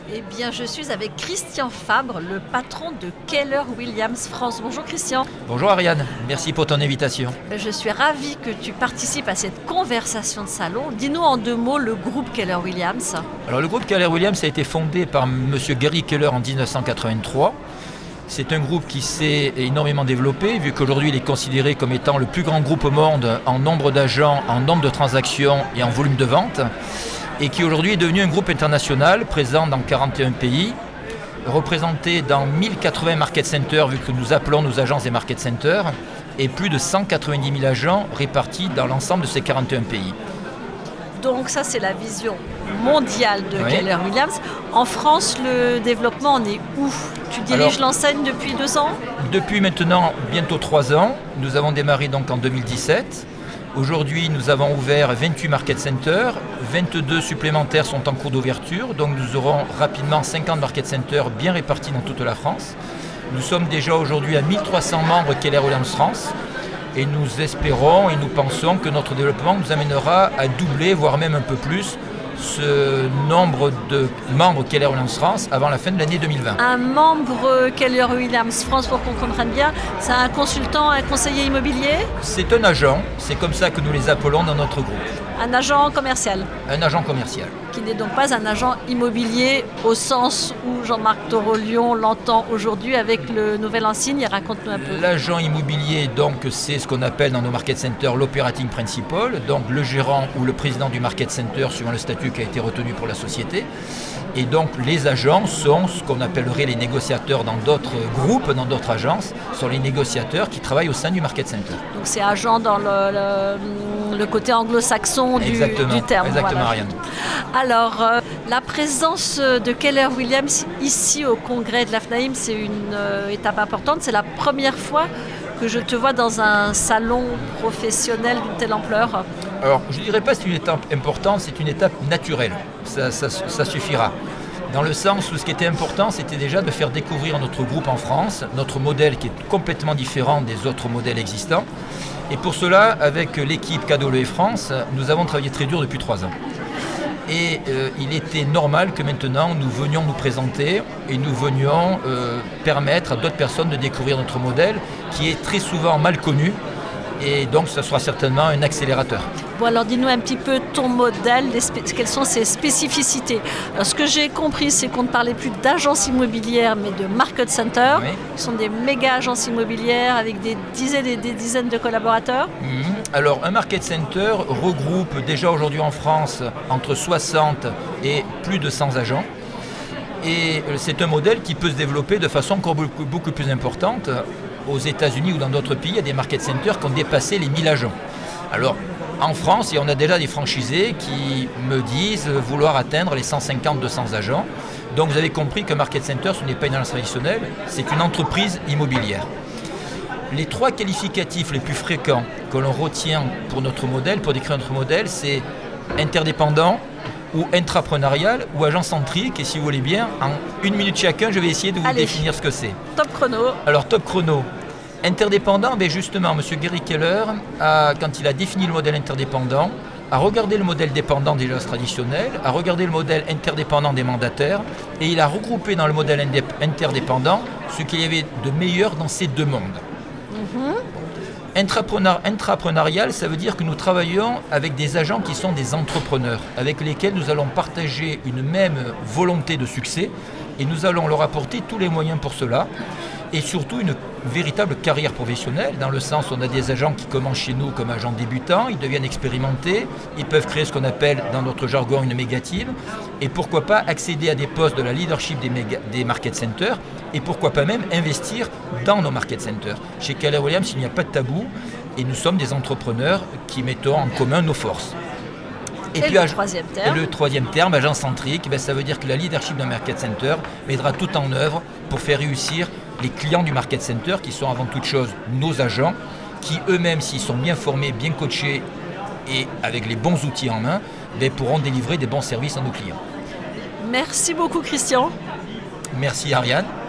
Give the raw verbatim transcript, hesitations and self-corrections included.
Eh bien, je suis avec Christian Fabre, le patron de Keller Williams France. Bonjour Christian. Bonjour Ariane, merci pour ton invitation. Je suis ravie que tu participes à cette conversation de salon. Dis-nous en deux mots le groupe Keller Williams. Alors le groupe Keller Williams a été fondé par M. Gary Keller en mille neuf cent quatre-vingt-trois. C'est un groupe qui s'est énormément développé, vu qu'aujourd'hui il est considéré comme étant le plus grand groupe au monde en nombre d'agents, en nombre de transactions et en volume de vente, et qui aujourd'hui est devenu un groupe international présent dans quarante et un pays, représenté dans mille quatre-vingts market centers, vu que nous appelons nos agences des market centers, et plus de cent quatre-vingt-dix mille agents répartis dans l'ensemble de ces quarante et un pays. Donc ça, c'est la vision mondiale de Oui. Keller Williams. En France, le développement en est où? Tu diriges l'enseigne depuis deux ans? Depuis maintenant bientôt trois ans, nous avons démarré donc en deux mille dix-sept. Aujourd'hui, nous avons ouvert vingt-huit market centers, vingt-deux supplémentaires sont en cours d'ouverture, donc nous aurons rapidement cinquante market centers bien répartis dans toute la France. Nous sommes déjà aujourd'hui à mille trois cents membres Keller Williams France et nous espérons et nous pensons que notre développement nous amènera à doubler, voire même un peu plus, ce nombre de membres Keller Williams France avant la fin de l'année deux mille vingt. Un membre Keller Williams France, pour qu'on comprenne bien, c'est un consultant, un conseiller immobilier? C'est un agent, c'est comme ça que nous les appelons dans notre groupe. Un agent commercial? Un agent commercial. Qui n'est donc pas un agent immobilier au sens où Jean-Marc Torolion l'entend aujourd'hui avec le nouvel insigne. Raconte-nous un peu. L'agent immobilier, donc, c'est ce qu'on appelle dans nos market centers l'operating principal, donc le gérant ou le président du market center suivant le statut qui a été retenu pour la société. Et donc les agents sont ce qu'on appellerait les négociateurs dans d'autres groupes, dans d'autres agences, sont les négociateurs qui travaillent au sein du market center. Donc c'est agent dans le, le, le côté anglo-saxon du, du terme. Exactement, voilà. Ariane. Alors, euh, la présence de Keller Williams ici au congrès de l'A F N A I M, c'est une euh, étape importante. C'est la première fois que je te vois dans un salon professionnel d'une telle ampleur. Alors, je ne dirais pas que c'est une étape importante, c'est une étape naturelle. Ça, ça, ça suffira. Dans le sens où ce qui était important, c'était déjà de faire découvrir notre groupe en France, notre modèle qui est complètement différent des autres modèles existants. Et pour cela, avec l'équipe Cadeau France, nous avons travaillé très dur depuis trois ans. Et euh, il était normal que maintenant nous venions nous présenter et nous venions euh, permettre à d'autres personnes de découvrir notre modèle qui est très souvent mal connu. Et donc, ça sera certainement un accélérateur. Bon, alors dis-nous un petit peu ton modèle, quelles sont ses spécificités. Alors, ce que j'ai compris, c'est qu'on ne parlait plus d'agences immobilières, mais de market center. Oui. Ce sont des méga agences immobilières avec des dizaines et des dizaines de collaborateurs. Mmh. Alors, un market center regroupe déjà aujourd'hui en France entre soixante et plus de cent agents. Et c'est un modèle qui peut se développer de façon encore beaucoup, beaucoup plus importante. Aux États-Unis ou dans d'autres pays, il y a des market centers qui ont dépassé les mille agents. Alors, en France, on a déjà des franchisés qui me disent vouloir atteindre les cent cinquante à deux cents agents. Donc, vous avez compris qu'un market center, ce n'est pas une agence traditionnelle, c'est une entreprise immobilière. Les trois qualificatifs les plus fréquents que l'on retient pour notre modèle, pour décrire notre modèle, c'est interdépendant, ou intrapreneurial ou agent centrique, et si vous voulez bien, en une minute chacun, je vais essayer de vous Allez. définir ce que c'est. Top chrono. Alors, top chrono. Interdépendant, ben justement, M. Gary Keller, a, quand il a défini le modèle interdépendant, a regardé le modèle dépendant des agences traditionnelles, a regardé le modèle interdépendant des mandataires, et il a regroupé dans le modèle interdépendant ce qu'il y avait de meilleur dans ces deux mondes. Mm-hmm. Intrapreneur, intrapreneurial, ça veut dire que nous travaillons avec des agents qui sont des entrepreneurs, avec lesquels nous allons partager une même volonté de succès et nous allons leur apporter tous les moyens pour cela et surtout une véritable carrière professionnelle, dans le sens où on a des agents qui commencent chez nous comme agents débutants, ils deviennent expérimentés, ils peuvent créer ce qu'on appelle dans notre jargon une méga team et pourquoi pas accéder à des postes de la leadership des, méga, des market centers et pourquoi pas même investir dans nos market centers. Chez Keller Williams, il n'y a pas de tabou et nous sommes des entrepreneurs qui mettons en commun nos forces. Et, et, puis, le, troisième terme. et le troisième terme, agent centrique, ben, ça veut dire que la leadership d'un market center mettra tout en œuvre pour faire réussir les clients du market center qui sont avant toute chose nos agents, qui eux-mêmes, s'ils sont bien formés, bien coachés et avec les bons outils en main, ben, pourront délivrer des bons services à nos clients. Merci beaucoup Christian. Merci Ariane.